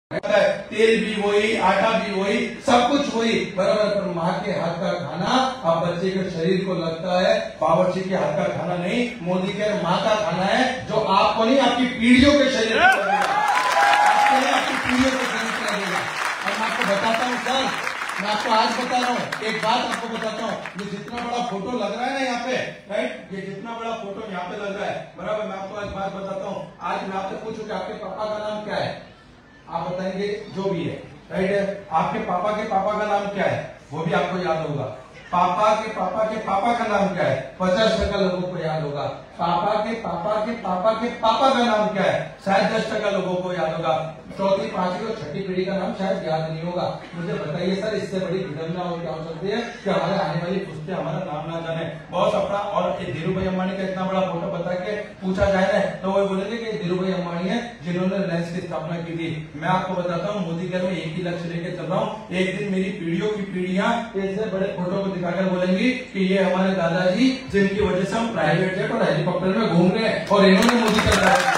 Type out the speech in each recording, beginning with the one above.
तेल भी वही, आटा भी वही, सब कुछ वही बराबर। पर माँ के हाथ का खाना अब बच्चे के शरीर को लगता है बावर्ची के हाथ का खाना नहीं, मोदी के माँ का खाना है, जो आपको नहीं आपकी पीढ़ियों के शरीर को लगेगा, आपकी पीढ़ियों के शरीर को लगेगा। और मैं आपको बताता हूँ सर, मैं आपको आज बता रहा हूँ, एक बात आपको बताता हूँ, ये जितना बड़ा फोटो लग रहा है ना यहाँ पे, राइट, ये जितना बड़ा फोटो यहाँ पे लग रहा है बराबर, मैं आपको आज बात बताता हूँ। आज मैं आपसे पूछूं कि आपके पापा का नाम क्या है, आप बताएंगे जो भी है, राइट है। आपके पापा के पापा का नाम क्या है, वो भी आपको याद होगा। पापा के पापा का नाम क्या है, 50% लोगों को याद होगा। पापा के पापा का नाम क्या है, शायद 10% लोगों को याद होगा। चौथी, पांचवी और छठी पीढ़ी का नाम शायद याद नहीं होगा। मुझे बताइए सर, इससे बड़ी विडंबना और क्या हो सकती है कि हमारे आने वाली पुस्तें हमारा नाम ना जाने। बहुत सपना। और धीरू भाई अम्बानी का इतना बड़ा फोटो बता के पूछा जाए ना, तो वो बोलेंगे कि धीरू भाई अम्बानी है जिन्होंने रिलायंस की स्थापना की थी। मैं आपको बताता हूँ, मोदी घर में एक ही लक्ष्य लेके चल रहा हूँ, एक दिन मेरी पीढ़ियों की पीढ़ियां ऐसे बड़े फोटो को दिखाकर बोलेंगी कि ये हमारे दादाजी जिनकी वजह से हम प्राइवेट जेट और हेलीकॉप्टर में घूम रहे हैं और इन्होंने मोदी सरकार।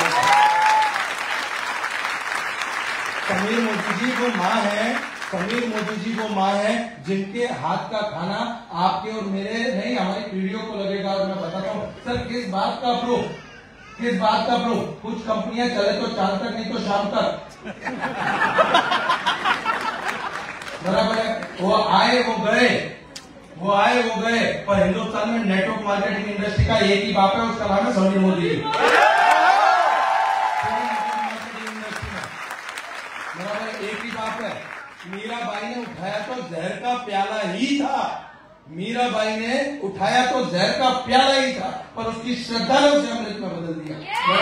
समीर मोदी जी वो माँ है, समीर मोदी जी वो माँ है जिनके हाथ का खाना आपके और मेरे नहीं, हमारी पीढ़ियों को लगेगा। और मैं बताता हूँ सर, किस बात का प्रूफ, किस बात का प्रूफ, कुछ कंपनियां चले तो चांद तक, नहीं तो शाम तक, बराबर है। वो आए वो गए, वो आए वो गए, पर हिंदुस्तान में नेटवर्क मार्केटिंग इंडस्ट्री का एक ही बाप है, उसका नाम है समीर मोदी। बराबर, एक ही बाप है। मीराबाई ने उठाया तो जहर का प्याला ही था, मीराबाई ने उठाया तो जहर का प्याला ही था, पर उसकी श्रद्धा ने उसे अमृत में बदल दिया।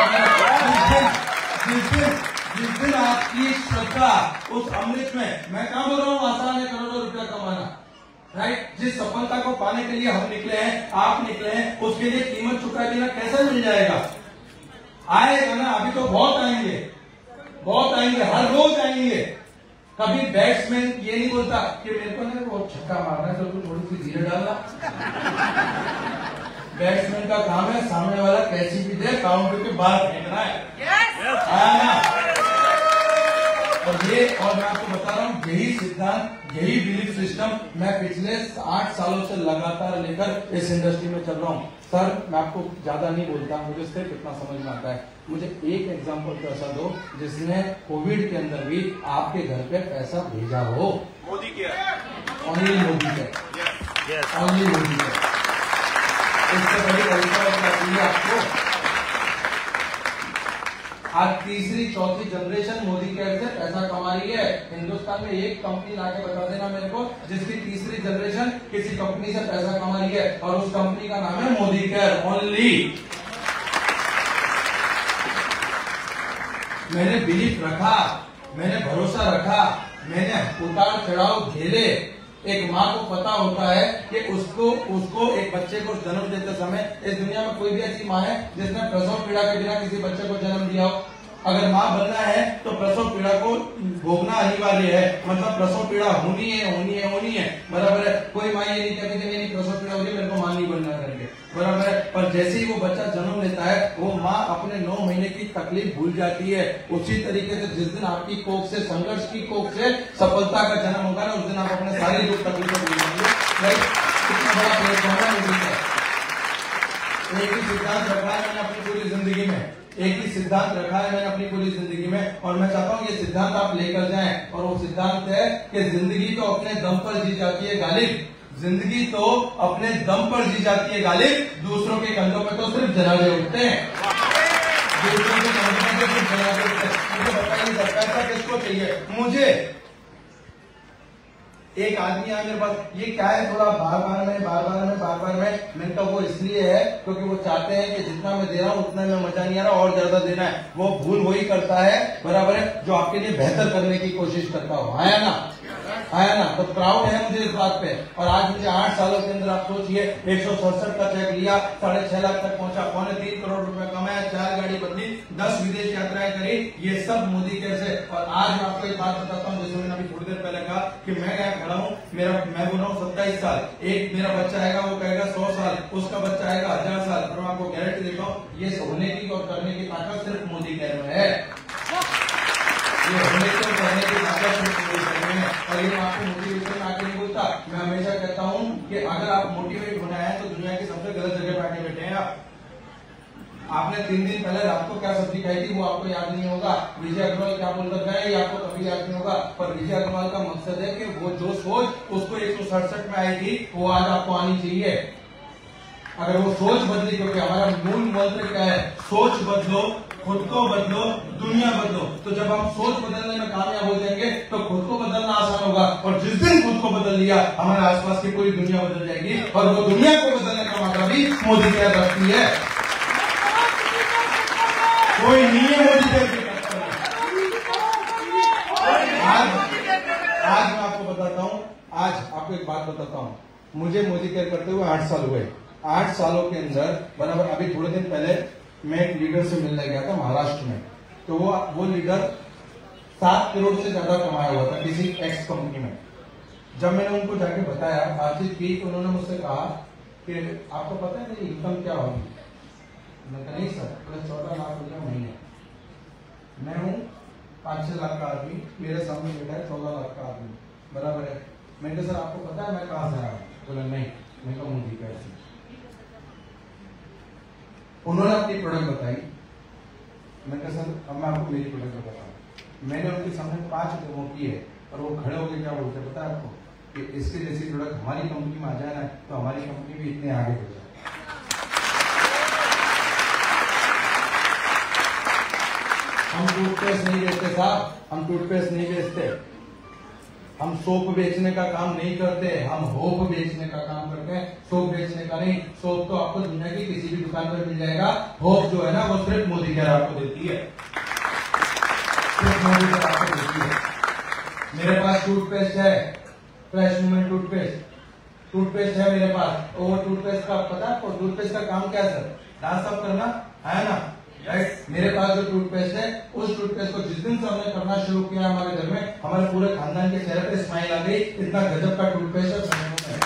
जिस दिन आपकी श्रद्धा उस अमृत में, मैं कहा बोल रहा हूँ आसान है करोड़ों रुपया कमाना, राइट, जिस सफलता को पाने के लिए हम निकले हैं, आप निकले हैं, उसके लिए कीमत चुकाए बिना कैसे मिल जाएगा? आएगा ना, अभी तो बहुत आएंगे, बहुत आएंगे, हर रोज आएंगे। कभी बैट्समैन ये नहीं बोलता कि मेरे को ना वो छक्का मारना है तो तू थोड़ी सी धीरे डालना। बैट्समैन का काम है सामने वाला कैसी भी दे काउंटर के बाहर फेंकना है। और मैं आपको बता रहा हूँ, यही सिद्धांत, यही बिलीफ सिस्टम मैं पिछले 8 सालों से लगातार लेकर इस इंडस्ट्री में चल रहा हूँ। सर मैं आपको ज्यादा नहीं बोलता, मुझे सिर्फ इतना समझ में आता है। मुझे एक एग्जांपल तो ऐसा दो जिसने कोविड के अंदर भी आपके घर पे पैसा भेजा हो। मोदी के, ओनली मोदी के, ओनली मोदी के। इससे बड़ी परीक्षा आपको आज तीसरी चौथी जनरेशन मोदी केयर से पैसा कमा रही है। हिंदुस्तान में एक कंपनी लाके बता देना मेरे को जिसकी तीसरी जनरेशन किसी कंपनी से पैसा कमा रही है, और उस कंपनी का नाम है मोदी केयर ओनली। मैंने बिलीफ रखा, मैंने भरोसा रखा, मैंने उतार चढ़ाव झेले। एक माँ को पता होता है कि उसको एक बच्चे को जन्म देते समय, इस दुनिया में कोई भी ऐसी माँ है जिसने प्रसव पीड़ा के बिना किसी बच्चे को जन्म दिया हो? अगर माँ बनना है तो प्रसव पीड़ा को भोगना अनिवार्य है, मतलब प्रसव पीड़ा होनी है, बराबर है। कोई माँ ये नहीं कहती कि नहीं प्रसव पीड़ा होगी मेरे को माँ नहीं बनना करके, बराबर है। पर जैसे ही वो बच्चा जन्म लेता है, वो माँ अपने 9 महीने की तकलीफ भूल जाती है। उसी तरीके से जिस दिन आपकी कोख से, संघर्ष की कोख से सफलता का जन्म होगा ना, उस दिन आप अपने सारी दुख तकलीफें भूल जाएंगे। कितना बड़ा प्लेटफॉर्म है। एक ही सिद्धांत रखा है मैंने अपनी पूरी जिंदगी में, एक ही सिद्धांत रखा है मैंने अपनी पूरी जिंदगी में, और मैं चाहता हूँ ये सिद्धांत आप लेकर जाएं। और वो सिद्धांत है कि जिंदगी तो अपने दम पर जी जाती है गालिब, जिंदगी तो अपने दम पर जी जाती है गालिब, दूसरों के कंधों पे तो सिर्फ जनाजे उठते हैं, दूसरों के कंधों पे सिर्फ जनाजे उठते हैं। मुझे बताइए सर पैसा किसको चाहिए? मुझे एक आदमी आया मेरे पास, ये क्या है थोड़ा बार बार में, मैंने कहा वो इसलिए है क्योंकि वो चाहते हैं कि जितना मैं दे रहा हूँ उतना में मजा नहीं आ रहा, और ज्यादा देना है। वो भूल वही करता है, बराबर है, जो आपके लिए बेहतर करने की कोशिश करता हो। आया ना, तो प्राउड है मुझे इस बात पे। और आज मुझे 8 सालों के अंदर आप सोचिए 167 का चेक लिया, 6.5 लाख तक पहुंचा, 3.25 करोड़ रुपए कमाया, 4 गाड़ी बदली, 10 विदेश यात्राएं करी, ये सब मोदी कैसे। और आज मैं आपको एक बात बताता हूँ, जैसे मैंने अभी थोड़ी देर पहले कहा कि मैं यहाँ खड़ा हूँ, मैं बोल रहा हूँ 27 साल, एक मेरा बच्चा आएगा वो कहेगा 100 साल, उसका बच्चा आएगा 1000 साल, और मैं आपको गारंटी देता हूँ ये होने की और करने की ताकत सिर्फ मोदी केयर में है। ये होने को कहने की ताकत है। और ये मैं आपको मोटिवेशन में आके नहीं बोलता, मैं हमेशा कहता हूँ कि अगर आप मोटिवेट होना है तो दुनिया की सबसे गलत जगह पे आके बैठे हैं आप। आपने 3 दिन पहले रात को क्या सब्जी खाई थी वो आपको याद नहीं होगा, विजय अग्रवाल क्या बोल रखा है ये आपको कभी याद नहीं होगा, पर विजय अग्रवाल का मकसद है कि वो जो सोच उसको 167 में आई थी वो आज आपको आनी चाहिए। अगर वो सोच बदली, क्योंकि हमारा मूल मंत्र क्या है, सोच बदलो, खुद को बदलो, दुनिया बदलो। तो जब हम सोच बदलने में कामयाब हो जाएंगे तो खुद को बदलना आसान होगा, और जिस दिन खुद को बदल लिया हमारे आसपास की पूरी दुनिया बदल जाएगी, और वो दुनिया को बदलने का मौका भी मोदी केयर रखती है। कोई नहीं है मोदी केयर की टक्कर में। आज मैं आपको बताता हूँ, आज आपको एक बात बताता हूँ, मुझे मोदी केयर करते हुए 8 साल हुए। 8 सालों के अंदर बराबर, अभी थोड़े दिन पहले मैं एक लीडर से मिलने गया था महाराष्ट्र में, तो वो लीडर 7 करोड़ से ज्यादा कमाया हुआ था किसी एक्स कंपनी में। जब मैंने उनको जाके बताया, बातचीत की, तो उन्होंने मुझसे कहा कि आपको पता है मेरी इनकम क्या होगी? मैं कहा नहीं सर, बोले 14 लाख रुपया महीने। मैं हूँ 5-6 लाख का आदमी, मेरे सामने बैठा है 14 लाख का आदमी, बराबर है। मैंने कहा सर आपको पता है मैं कहाँ से आया हूँ? बोला नहीं। मैं कहा मोदी केयर से। उन्होंने अपनी प्रोडक्ट बताई। मैंने कहा सर अब मैं आपको मेरी प्रोडक्ट बताता हूँ। मैंने उनके सामने 5 डेमो की है, और वो खड़े होकर क्या बोलते हैं पता है आपको, कि इसके जैसी प्रोडक्ट हमारी कंपनी में आ जाए ना तो हमारी कंपनी भी इतने आगे हो जाए। हम टूथपेस्ट नहीं बेचते साहब, हम टूथपेस्ट नहीं बेचते, हम सोप बेचने का काम नहीं करते, हम होप बेचने का काम करते हैं, सोप बेचने का नहीं। सोप तो आपको दुनिया की किसी भी दुकान पर मिल जाएगा, होप जो है ना वो सिर्फ मोदी केयर आपको देती है, सिर्फ मोदी केयर आपको देती है। मेरे पास टूथपेस्ट है, फ्रेश मूवमेंट टूथपेस्ट है मेरे पास। और टूथपेस्ट का पता है आपको, टूथपेस्ट का काम क्या है सर? दांत साफ करना है ना, राइट। मेरे पास जो टूथपेस्ट है, उस टूथपेस्ट को जिस दिन से हमने करना शुरू किया हमारे घर में, हमारे पूरे खानदान के चेहरे पे स्माइल आ गई। इतना गजब का टूथपेस्ट है।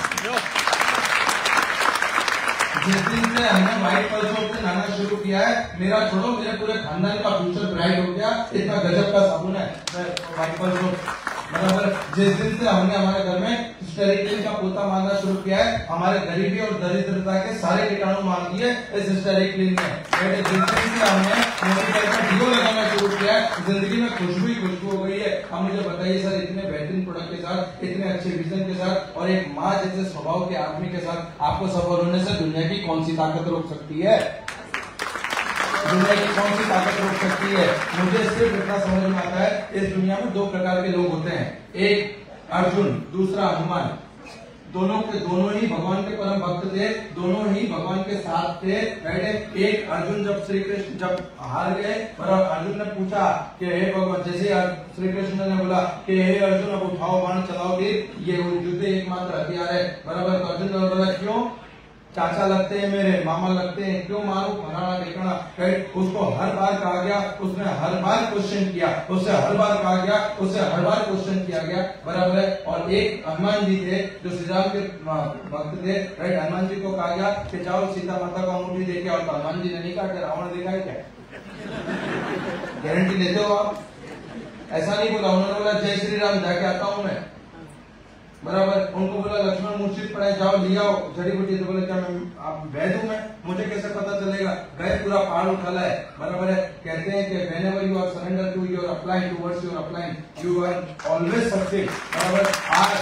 जिस दिन से हमने व्हाइट पल्स सोप से नहाना शुरू किया है, मेरा छोड़ो मेरे पूरे खानदान का फ्यूचर ब्राइट हो गया। इतना गजब का साबुन है व्हाइट पल्स सोप, बराबर। जिस दिन से हमने हमारे घर में स्टेरिक का पोता मारना शुरू किया है, हमारे गरीबी और दरिद्रता के सारे कीटाणु मार दिए इस स्टेरिक क्लीन में। जिस दिन से हमने मोदी केयर का डीओ लगाना शुरू किया है, जिंदगी में खुशबू हो गई है। अब मुझे बताइए सर, इतने बेहतरीन प्रोडक्ट के साथ, इतने अच्छे विजन के साथ, और एक माँ जैसे स्वभाव के आदमी के साथ आपको सफल होने से दुनिया की कौन सी ताकत रोक सकती है? दुनिया की कौन सी ताकत रोक सकती है? मुझे सिर्फ इतना समझ में आता है, इस दुनिया में 2 प्रकार के लोग होते हैं, एक अर्जुन, दूसरा हनुमान। दोनों ही भगवान के परम भक्त थे, दोनों ही भगवान के साथ थे, राइट। एक अर्जुन जब श्री कृष्ण जब हार गए, और अर्जुन ने पूछा कि हे भगवान, जैसे श्री कृष्ण ने बोला कि हे अर्जुन अब उठाओ बाण चलाओ वीर, ये युद्ध एकमात्र हथियार है, बराबर। तो अर्जुन ने बोला क्यों? चाचा लगते हैं मेरे, मामा लगते हैं, क्यों मारू फलाना ठिकाना, राइट। उसको हर बार कहा गया, उसने हर बार क्वेश्चन किया, उससे हर बार कहा गया, उससे हर बार क्वेश्चन किया गया, बराबर है। और एक हनुमान जी थे जो श्री राम के भक्त थे, राइट। हनुमान जी को कहा गया कि जाओ सीता माता का अंगूठी देके आओ, तो हनुमान जी ने नहीं कहा कि रावण देखा है क्या? गारंटी लेते हो आप? ऐसा नहीं बोला, उन्होंने बोला जय श्री राम, जाके आता हूं मैं, बराबर। उनको बोला लक्ष्मण मूर्छित पड़ा है, जाओ ले आओ जड़ी बूटी। तो बोले क्या मैं आप वैद हूं मैं, मुझे कैसे पता चलेगा? गए पूरा पहाड़ उठाला है, बराबर है। कहते हैं कि whenever you are surrender to your applying towards your applying, you are always succeed, बराबर। आज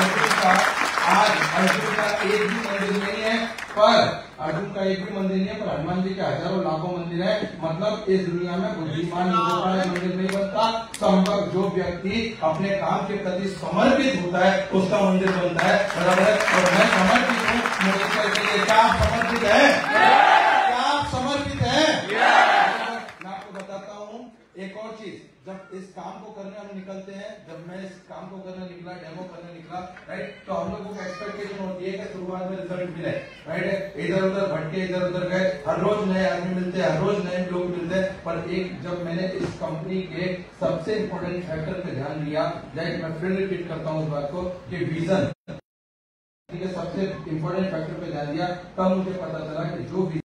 अर्जुन का एक भी मंदिर नहीं है, पर अर्जुन का एक भी मंदिर नहीं है, पर हनुमान जी के हजारों लाखों मंदिर है। मतलब इस दुनिया में बुद्धिमान लोगों का मंदिर नहीं बनता, संभव जो व्यक्ति अपने काम के प्रति समर्पित होता है उसका मंदिर बनता है, बराबर है। और मैं समर्पित हूँ मोदी केयर के लिए। क्या आप समर्पित है? क्या आप समर्पित है? मैं आपको बताता हूँ एक और चीज, जब इस काम को करने हम निकलते हैं, जब मैं इस काम को करने निकला, डेमो करने निकला, राइट, तो हम लोगों को एक्सपेक्टेशन होती है कि शुरुआत में रिजल्ट मिले, राइट। इधर उधर भटके, इधर उधर गए, हर रोज नए आदमी मिलते हैं, हर रोज नए लोग मिलते हैं, पर एक जब मैंने इस कंपनी के सबसे इंपॉर्टेंट फैक्टर पे ध्यान दिया, राइट, मैं फिर रिपीट करता हूँ इस बात को कि विजन सबसे इंपॉर्टेंट फैक्टर पे ध्यान दिया, तब मुझे पता चला कि जो